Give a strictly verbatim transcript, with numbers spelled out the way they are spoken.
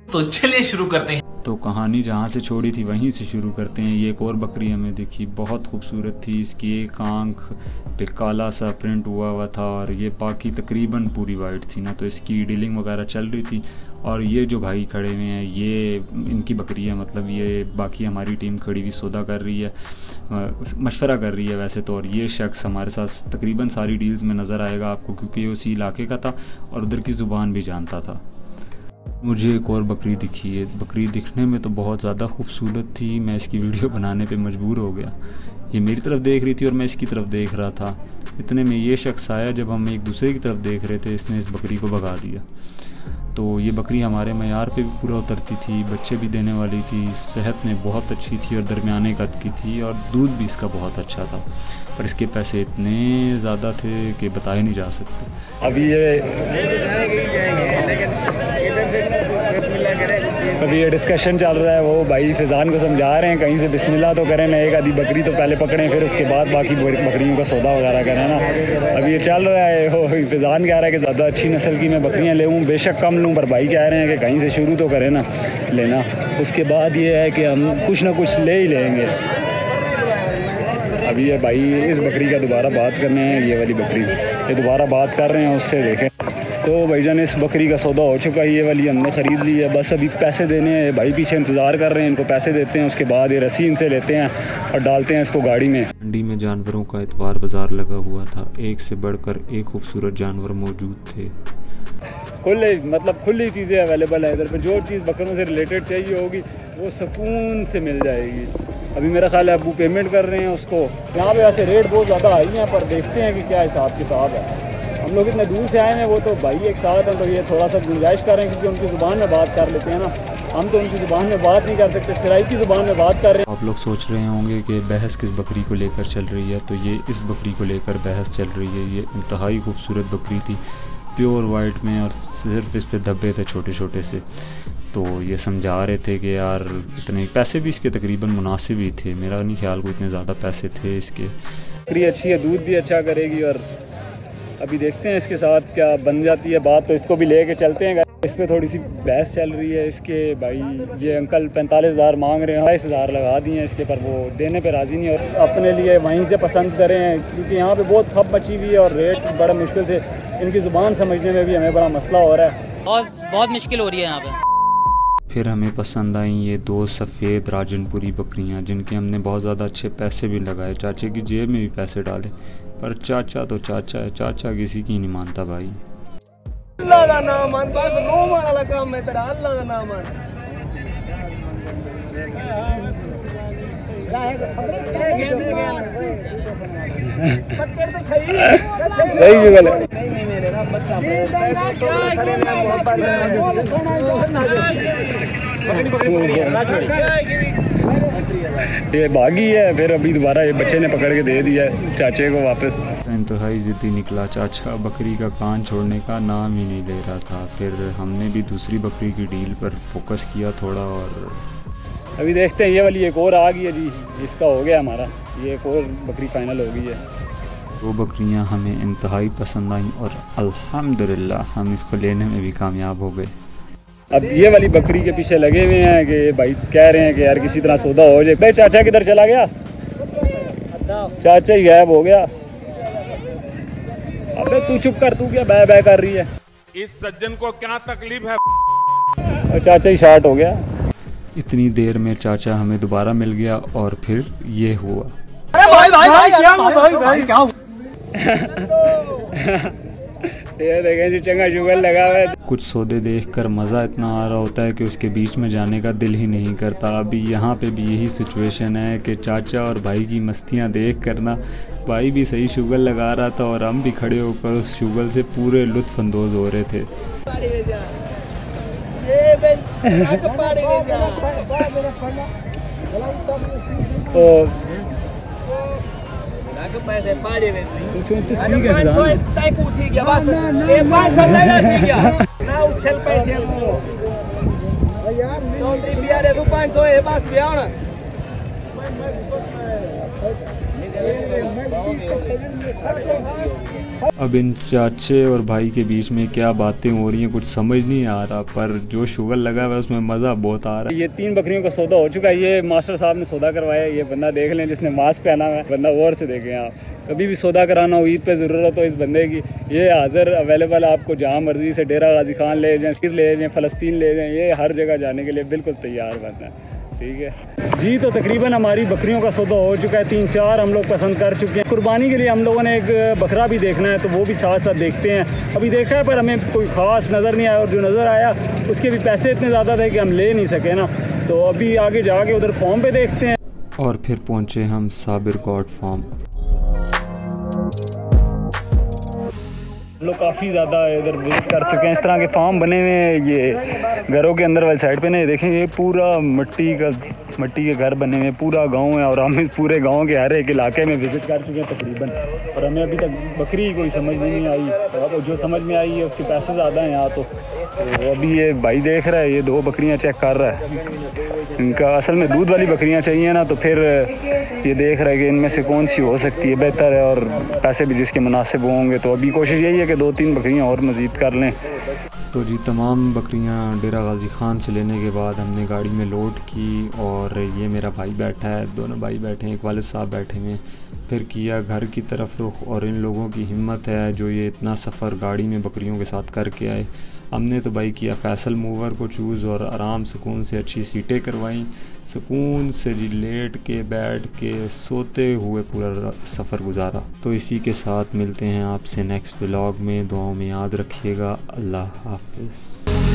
तो चलिए शुरू करते हैं। तो कहानी जहाँ से छोड़ी थी वहीं से शुरू करते हैं। ये एक और बकरी हमें दिखी, बहुत खूबसूरत थी। इसकी एक आंख पे काला सा प्रिंट हुआ हुआ था और ये बाकी तकरीबन पूरी वाइट थी ना, तो इसकी डीलिंग वगैरह चल रही थी। और ये जो भाई खड़े हुए हैं ये इनकी बकरी है, मतलब ये बाकी हमारी टीम खड़ी हुई सौदा कर रही है, मशवरा कर रही है वैसे तो। और ये शख्स हमारे साथ तकरीबन सारी डील्स में नज़र आएगा आपको, क्योंकि ये उसी इलाके का था और उधर की ज़ुबान भी जानता था। मुझे एक और बकरी दिखी है। बकरी दिखने में तो बहुत ज़्यादा खूबसूरत थी, मैं इसकी वीडियो बनाने पे मजबूर हो गया। ये मेरी तरफ देख रही थी और मैं इसकी तरफ देख रहा था। इतने में ये शख्स आया, जब हम एक दूसरे की तरफ देख रहे थे इसने इस बकरी को भगा दिया। तो ये बकरी हमारे मयार पे भी पूरा उतरती थी, बच्चे भी देने वाली थी, सेहत में बहुत अच्छी थी और दरमियाने कद की थी और दूध भी इसका बहुत अच्छा था। पर इसके पैसे इतने ज़्यादा थे कि बताए नहीं जा सकते। अभी ये अभी ये डिस्कशन चल रहा है, वो भाई फिजान को समझा रहे हैं कहीं से बिस्मिल्लाह तो करें ना, एक आधी बकरी तो पहले पकड़ें फिर उसके बाद बाकी बकरियों का सौदा वगैरह करें ना। अभी ये चल रहा है, वो फिजान कह रहा है कि ज़्यादा अच्छी नस्ल की मैं बकरियाँ ले लूँ, बेशक कम लूँ, पर भाई कह रहे हैं कि कहीं से शुरू तो करें ना लेना। उसके बाद ये है कि हम कुछ ना कुछ ले ही लेंगे। अभी ये भाई इस बकरी का दोबारा बात करने हैं, ये वाली बकरी ये दोबारा बात कर रहे हैं उससे, देखें। तो भाईजान इस बकरी का सौदा हो चुका है, ये वाली हमने ख़रीद ली है, बस अभी पैसे देने हैं। भाई पीछे इंतज़ार कर रहे हैं, इनको पैसे देते हैं, उसके बाद ये रस्सी इनसे लेते हैं और डालते हैं इसको गाड़ी में। मंडी में जानवरों का इतवार बाज़ार लगा हुआ था, एक से बढ़कर एक खूबसूरत जानवर मौजूद थे। खुले मतलब खुली चीज़ें अवेलेबल है इधर पे, जो चीज़ बकरों से रिलेटेड चाहिए होगी वो सुकून से मिल जाएगी। अभी मेरा ख्याल है अबू पेमेंट कर रहे हैं उसको। यहाँ पे ऐसे रेट बहुत ज़्यादा हाई हैं, पर देखते हैं कि क्या हिसाब किताब है। हम लोग इतने दूर से आए हैं, वो तो भाई एक साथ हैं, तो ये थोड़ा सा गुंजाइश कर रहे हैं क्योंकि उनकी ज़ुबान में बात कर लेते हैं ना, हम तो उनकी ज़ुबान में बात नहीं कर सकते, सिराई की ज़ुबान में बात कर रहे हैं। आप लोग सोच रहे होंगे कि बहस किस बकरी को लेकर चल रही है, तो ये इस बकरी को लेकर बहस चल रही है। ये इंतहाई खूबसूरत बकरी थी, प्योर वाइट में, और सिर्फ इस पे धब्बे थे छोटे छोटे से। तो ये समझा रहे थे कि यार इतने पैसे भी इसके तकरीबन मुनासिब ही थे, मेरा नहीं ख्याल को इतने ज़्यादा पैसे थे इसके। बकरी अच्छी है, दूध भी अच्छा करेगी, और अभी देखते हैं इसके साथ क्या बन जाती है बात, तो इसको भी लेके चलते हैं। इस पर थोड़ी सी बहस चल रही है इसके। भाई ये अंकल पैंतालीस हज़ार मांग रहे हैं, बाईस हज़ार लगा दिए हैं इसके, पर वो देने पे राज़ी नहीं, और अपने लिए वहीं से पसंद करें क्योंकि यहाँ पे बहुत खप मची हुई है और रेट बड़ा मुश्किल से, इनकी ज़ुबान समझने में भी हमें बड़ा मसला हो रहा है, बहुत बहुत मुश्किल हो रही है यहाँ पे। फिर हमें पसंद आई ये दो सफ़ेद राजनपुरी बकरियां, जिनके हमने बहुत ज़्यादा अच्छे पैसे भी लगाए, चाचे की जेब में भी पैसे डाले, पर चाचा तो चाचा है, चाचा किसी की नहीं मानता भाई। अल्लाह दा नाम मान, बस रोम वाला काम है तेरा, अल्लाह दा नाम मान। सही जुगल है। ये भागी है, फिर अभी दोबारा ये बच्चे ने पकड़ के दे दिया चाचे को वापस। इंतहाई ज़िद्दी निकला चाचा, बकरी का कान छोड़ने का नाम ही नहीं ले रहा था। फिर हमने भी दूसरी बकरी की डील पर फोकस किया थोड़ा, और अभी देखते हैं। ये वाली एक और आ गई है जी, इसका हो गया हमारा, ये एक और बकरी फाइनल हो गई है। वो बकरियां हमें इंतहाई पसंद आई और अल्हम्दुलिल्लाह हम इसको लेने में भी कामयाब हो गए। अब ये वाली बकरी के पीछे लगे हुए हैं कि भाई कह रहे हैं कि यार किसी तरह सौदा हो जाए। भाई चाचा किधर चला गया? चाचा ही गायब हो गया। अबे तू चुप कर, तू क्या बै बै कर रही है? इस सज्जन को क्या तकलीफ है? और चाचा ही शार्ट हो गया। इतनी देर में चाचा हमें दोबारा मिल गया और फिर ये हुआ। अरे भाई भाई भाई क्या हुआ भाई भाई क्या हुआ? ये देखें जी, चंगा शुगर लगा हुआ है। कुछ सौदे देखकर मज़ा इतना आ रहा होता है कि उसके बीच में जाने का दिल ही नहीं करता। अभी यहाँ पे भी यही सिचुएशन है कि चाचा और भाई की मस्तियाँ देख कर ना, भाई भी सही शुगर लगा रहा था और हम भी खड़े होकर उस शुगर से पूरे लुत्फ़ अंदोज़ हो रहे थे। तो पैसे पाड़े में ठीक है ठीक है बस ये पाँच सौ ठीक है ना उछल पैसे वो यार चौधरी बिया रे तू पाँच सौ है बस बिया ना अब इन चाचे और भाई के बीच में क्या बातें हो रही हैं कुछ समझ नहीं आ रहा, पर जो शुगर लगा हुआ है उसमें मज़ा बहुत आ रहा है। ये तीन बकरियों का सौदा हो चुका है। ये मास्टर साहब ने सौदा करवाया। ये बंदा देख लें जिसने मास्क पहना हुआ है, बंदा और से देखें आप। कभी भी सौदा कराना हो, ईद पे ज़रूरत हो इस बंदे की, ये हाज़िर अवेलेबल है आपको। जहाँ मर्ज़ी से डेरा गाजी खान ले जाएँ, सिर ले जाएँ, फ़लस्तीन ले जाएँ, ये हर जगह जाने के लिए बिल्कुल तैयार बंदा है। ठीक है जी। तो तकरीबन हमारी बकरियों का सौदा हो चुका है। तीन चार हम लोग पसंद कर चुके हैं। कुर्बानी के लिए हम लोगों ने एक बकरा भी देखना है, तो वो भी साथ साथ देखते हैं। अभी देखा है पर हमें कोई ख़ास नज़र नहीं आया, और जो नज़र आया उसके भी पैसे इतने ज़्यादा थे कि हम ले नहीं सके ना। तो अभी आगे जाके उधर फॉर्म पे देखते हैं। और फिर पहुँचे हम साबिर गॉड फार्म। हम लोग काफ़ी ज़्यादा इधर विजिट कर चुके हैं। इस तरह के फार्म बने हुए हैं ये घरों के अंदर वाली साइड पे ना, देखें ये पूरा मिट्टी का मिट्टी के घर बने हुए हैं, पूरा गांव है। और हम इस पूरे गांव के हर एक इलाके में विजिट कर चुके हैं तकरीबन, और हमें अभी तक बकरी कोई समझ में नहीं आई। तो अब जो समझ में आई है उसके पैसे ज़्यादा हैं यहाँ। तो, तो अभी ये भाई देख रहा है, ये दो बकरियाँ चेक कर रहा है। इनका असल में दूध वाली बकरियाँ चाहिए ना, तो फिर ये देख रहा है कि इनमें से कौन सी हो सकती है बेहतर है, और पैसे भी जिसके मुनासिब होंगे। तो अभी कोशिश यही है कि दो तीन बकरियाँ और मज़ीद कर लें। तो जी तमाम बकरियां डेरा गाजी खान से लेने के बाद हमने गाड़ी में लोड की, और ये मेरा भाई बैठा है, दोनों भाई बैठे हैं, एक वालिद साहब बैठे हुए हैं। फिर किया घर की तरफ रुख, और इन लोगों की हिम्मत है जो ये इतना सफ़र गाड़ी में बकरियों के साथ करके आए। हमने तो भाई किया फैसल मूवर को चूज़, और आराम सुकून से अच्छी सीटें करवाई, सुकून से जी लेट के बैठ के सोते हुए पूरा सफ़र गुजारा। तो इसी के साथ मिलते हैं आपसे नेक्स्ट व्लॉग में। दुआओं में याद रखिएगा। अल्लाह हाफ़िज़।